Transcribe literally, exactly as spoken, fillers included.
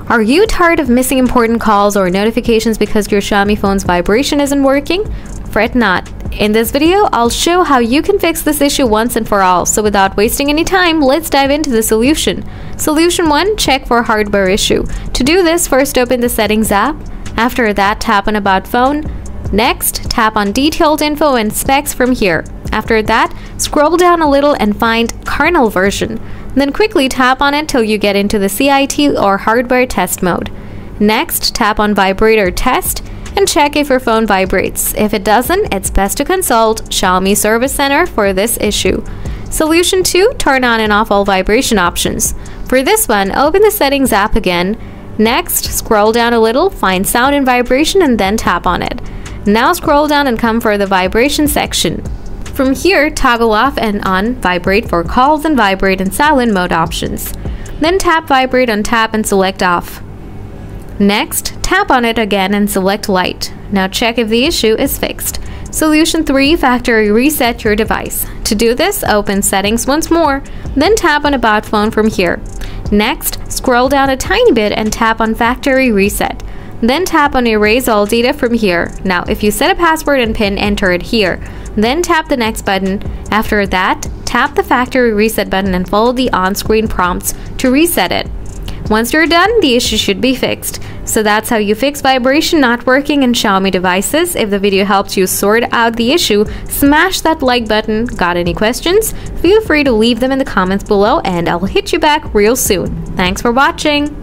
Are you tired of missing important calls or notifications because your Xiaomi phone's vibration isn't working? Fret not. In this video, I'll show how you can fix this issue once and for all. So without wasting any time, let's dive into the solution. Solution one. Check for hardware issue. To do this, first open the Settings app. After that, tap on About Phone. Next, tap on Detailed Info and Specs from here. After that, scroll down a little and find Kernel version. Then quickly tap on it till you get into the C I T or hardware test mode. Next, tap on Vibrator Test and check if your phone vibrates. If it doesn't, it's best to consult Xiaomi Service Center for this issue. Solution two. Turn on and off all vibration options. For this one, open the Settings app again. Next, scroll down a little, find Sound and Vibration and then tap on it. Now scroll down and come for the vibration section. From here, toggle off and on Vibrate for calls and Vibrate and silent mode options. Then tap Vibrate on tap and select off. Next, tap on it again and select light. Now check if the issue is fixed. Solution three. Factory reset your device. To do this, open Settings once more, then tap on About Phone from here. Next, scroll down a tiny bit and tap on Factory Reset. Then tap on Erase All Data from here. Now, if you set a password and PIN, enter it here. Then tap the Next button. After that, tap the Factory Reset button and follow the on-screen prompts to reset it. Once you're done, the issue should be fixed. So that's how you fix vibration not working in Xiaomi devices. If the video helped you sort out the issue, smash that like button. Got any questions? Feel free to leave them in the comments below and I'll hit you back real soon. Thanks for watching.